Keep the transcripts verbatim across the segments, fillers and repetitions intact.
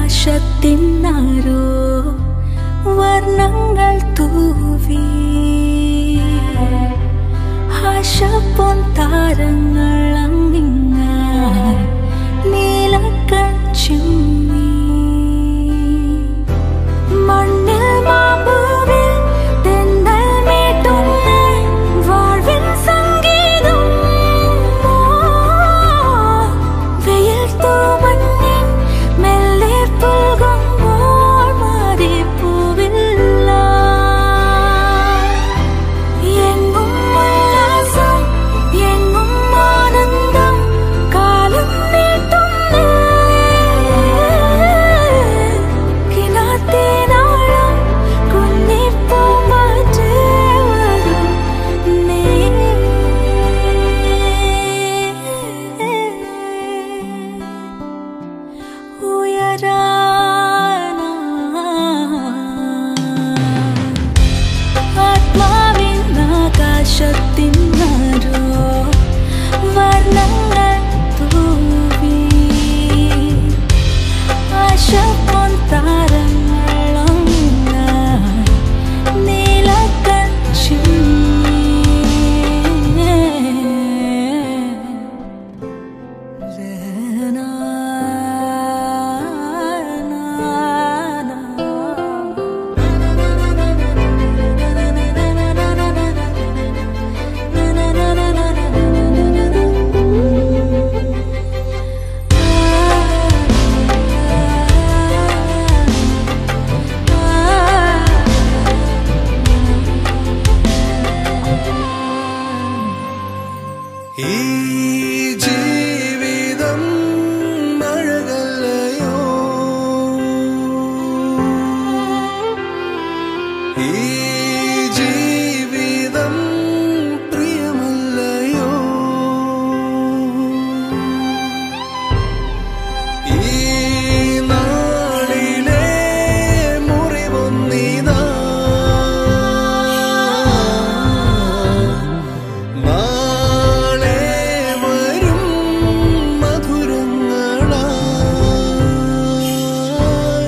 ആകാശത്തിന്നാരോ വർണ്ണങ്ങൾ തൂവി ആശപ്പൊൻ താരങ്ങൾ അങ്ങിങ്ങായി നീലക്കൺ ചിമ്മി മണ്ണിൽ മാമ്പൂവിൽ തെന്നൽ മീട്ടുന്ന വാഴ്വിൻ സംഗീതം വെയിൽ തൂമഞ്ഞിൻ മെല്ലെ പുൽകുമ്പോൾ മാറിപ്പൂവില്ല എങ്ങും ഉല്ലാസം എങ്ങും ആനന്ദം കാലം നീട്ടുന്നേ കിനാത്തിനാഴം കുഞ്ഞിപ്പൂമ്പാറ്റേ വരുന്നേ ഉയരാനാ ആത്മാവിനാകാശത്തിന്നാരോ വർണ്ണങ്ങൾ തൂവി ആശപ്പൊൻ താരങ്ങളൊന്നായി നീലക്കൺ ചിമ്മി ലേനാ ഈ ജീവിതം മഴകല്ലയോ ഈ ജീവിതം പ്രിയമല്ലയോ ഈ നാളിലെ മുറിവൊന്നിതാ നാളെ വരും മധുരങ്ങളായി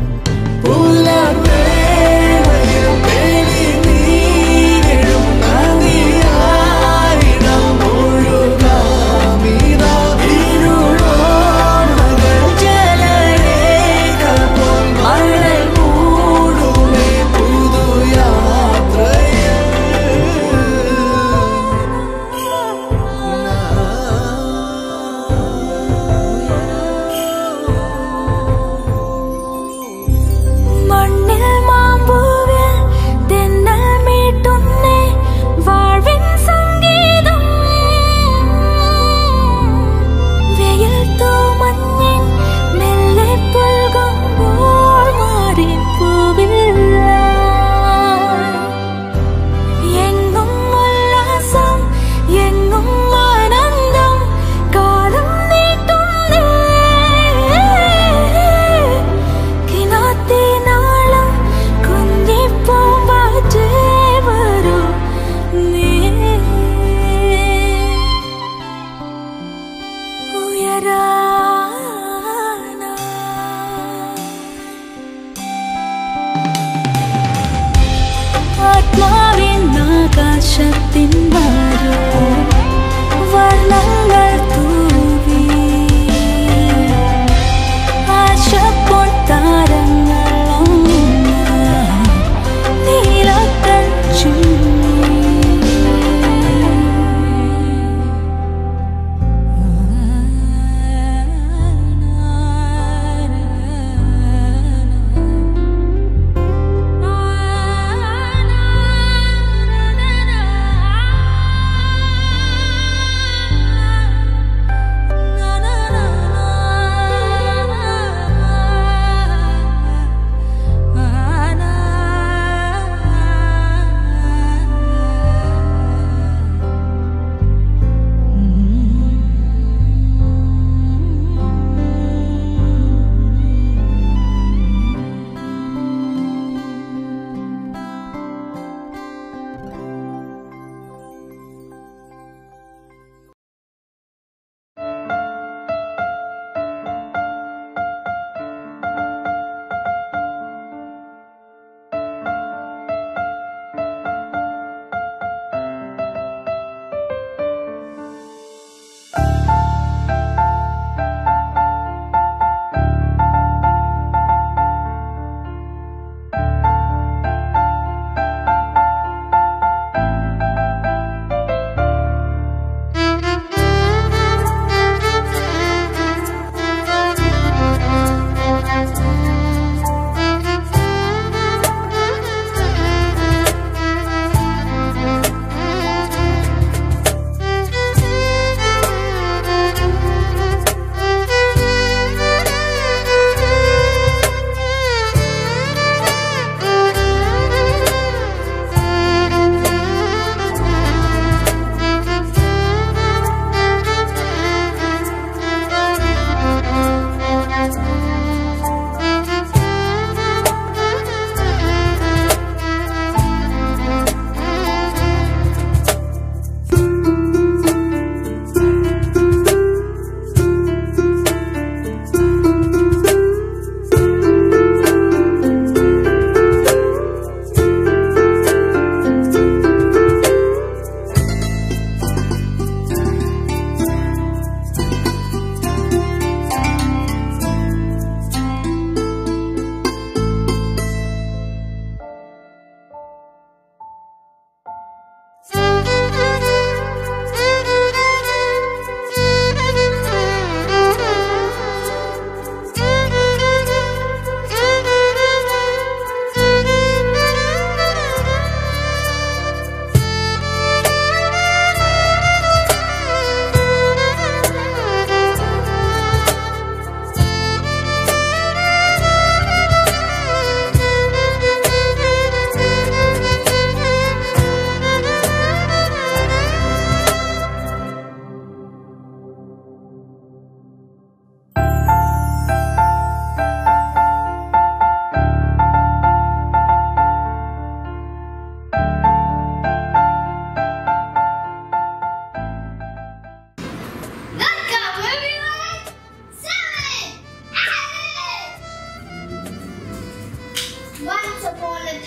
പുലർവേളയിൽ തെളിനീരും നദിയായിടം ഒഴുകാമിതാ ഇരുളോർമ്മകൾ ജലരേഖ പോൽ മഴൽ മൂടുമേ പുതുയാത്രയിൽ മണ്ണിൽ മാമ്പൂവിൽ തെന്നൽ മീട്ടുന്നേ വാഴ്വിൻ സംഗീതം വെയിൽ തൂമഞ്ഞിൻ മെല്ലെ പുൽകുമ്പോൾ മാറിപ്പൂവില്ല എങ്ങും ഉല്ലാസം എങ്ങും ആനന്ദം കാലം നീട്ടുന്നേ കിനാത്തിനാളം കുഞ്ഞിപ്പൂമ്പാറ്റേ വരുന്നേ ഉയരാനാ ആത്മാവിനാകാശത്തിന്നാരോ വർണ്ണങ്ങൾ തൂവി ആശപ്പൊൻ താരങ്ങളൊന്നായി നീലക്കൺ ചിമ്മി ah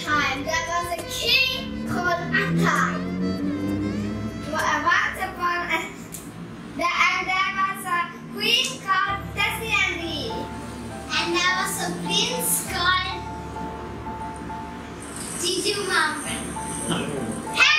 time, there was a king called Athai. Once upon a there, and there was a queen called Tessie, and there was a prince called Tiju Mountain.